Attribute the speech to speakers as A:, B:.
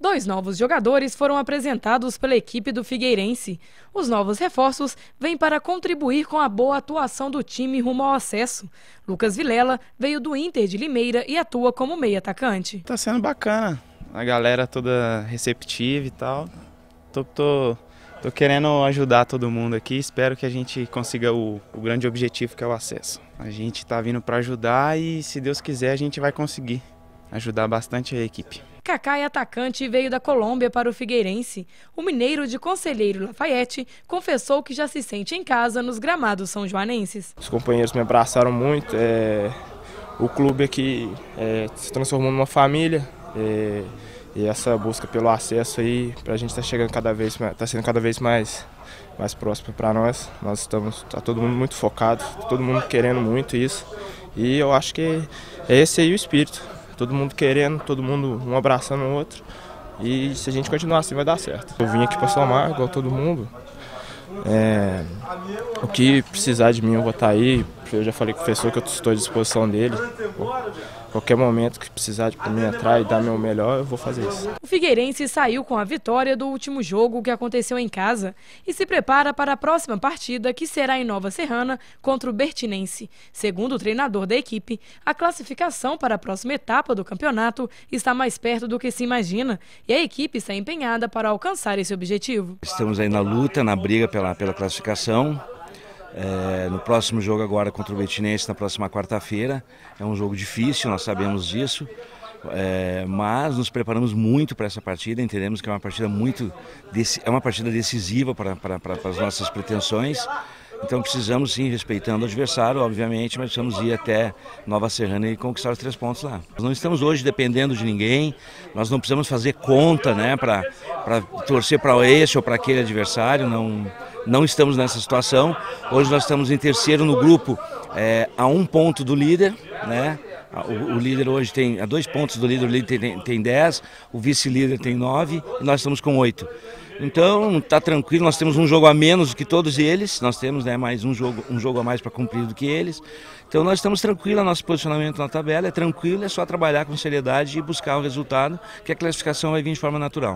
A: 2 novos jogadores foram apresentados pela equipe do Figueirense. Os novos reforços vêm para contribuir com a boa atuação do time rumo ao acesso. Lucas Vilela veio do Inter de Limeira e atua como meio-atacante.
B: Tá sendo bacana, a galera toda receptiva e tal. Tô querendo ajudar todo mundo aqui, espero que a gente consiga o grande objetivo, que é o acesso. A gente tá vindo para ajudar e, se Deus quiser, a gente vai conseguir ajudar bastante a equipe.
A: Kaká é atacante e veio da Colômbia para o Figueirense. O mineiro de Conselheiro Lafayette confessou que já se sente em casa nos gramados são-joanenses.
C: Os companheiros me abraçaram muito, o clube aqui se transformou numa família, e essa busca pelo acesso aí, pra gente tá sendo cada vez mais próximo para nós. Tá todo mundo muito focado, todo mundo querendo muito isso, e eu acho que é esse aí o espírito. Todo mundo querendo, todo mundo um abraçando o outro, e se a gente continuar assim vai dar certo. Eu vim aqui para somar, igual todo mundo. O que precisar de mim eu vou estar aí. Eu já falei com o professor que eu estou à disposição dele. Qualquer momento que precisar de mim entrar e dar meu melhor, eu vou fazer isso.
A: O Figueirense saiu com a vitória do último jogo que aconteceu em casa e se prepara para a próxima partida, que será em Nova Serrana contra o Bertinense. Segundo o treinador da equipe, a classificação para a próxima etapa do campeonato está mais perto do que se imagina e a equipe está empenhada para alcançar esse objetivo.
D: Estamos aí na luta, na briga pela classificação. No próximo jogo agora contra o Bertinense, na próxima quarta-feira, é um jogo difícil, nós sabemos disso, mas nos preparamos muito para essa partida, entendemos que é uma partida decisiva para as nossas pretensões. Então precisamos sim, respeitando o adversário, obviamente, mas precisamos ir até Nova Serrana e conquistar os 3 pontos lá. Nós não estamos hoje dependendo de ninguém, nós não precisamos fazer conta, né, para torcer para esse ou para aquele adversário, não estamos nessa situação. Hoje nós estamos em terceiro no grupo, a 1 ponto do líder, né? O líder hoje tem a 2 pontos do líder, o líder tem 10, o vice-líder tem 9 e nós estamos com 8. Então está tranquilo, nós temos um jogo a menos do que todos eles, nós temos, né, mais um jogo a mais para cumprir do que eles. Então nós estamos tranquilos, nosso posicionamento na tabela é tranquilo, é só trabalhar com seriedade e buscar o resultado, que a classificação vai vir de forma natural.